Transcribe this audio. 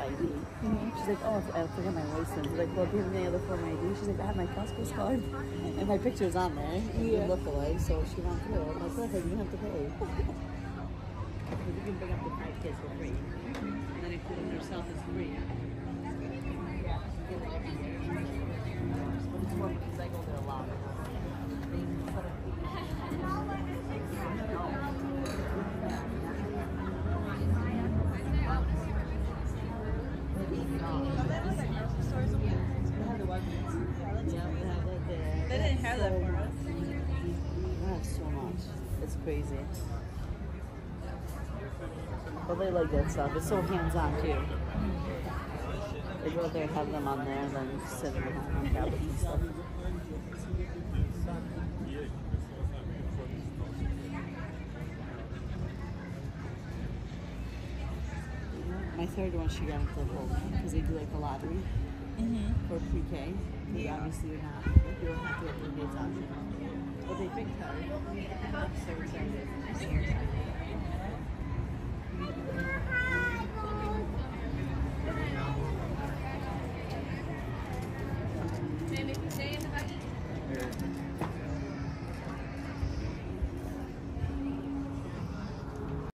ID. She's like, oh, I forgot my license. Like, well, do you have any other form ID? She's like, I have my Costco's card. And my picture's on there. You look alike, so she went through. I'm like, perfect, you don't have to pay. You can bring up to 5 kids for free. And then including yourself is free. But it's more because I go there a lot. They didn't have that for us. I have so much. It's crazy. But they like that stuff. It's so hands-on too. They'd rather have them on there than sit behind on tablets and stuff. My third one, she got into the whole thing because they do like a lottery for pre-K. Because obviously you're not, you don't have to get your grades optional. But they picked her. I'm so excited.